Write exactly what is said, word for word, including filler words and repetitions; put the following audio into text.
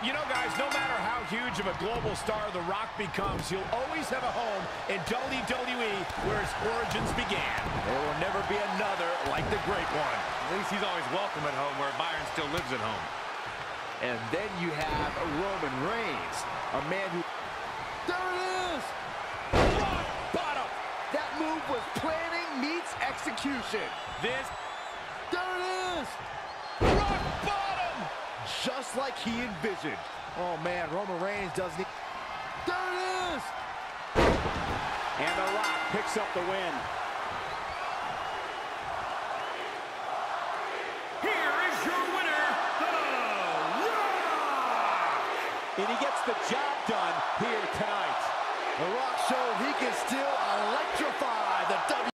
You know, guys, no matter how huge of a global star The Rock becomes, he'll always have a home in W W E where his origins began. There will never be another like the Great One. At least he's always welcome at home where Byron still lives at home. And then you have Roman Reigns, a man who... There it is! Rock bottom! That move was planning meets execution. This... There it is! Rock bottom! Just like he envisioned. Oh, man, Roman Reigns doesn't... E there it is! And The Rock picks up the win. Here is your winner, The Rock! And he gets the job done here tonight. The Rock showed he can still elect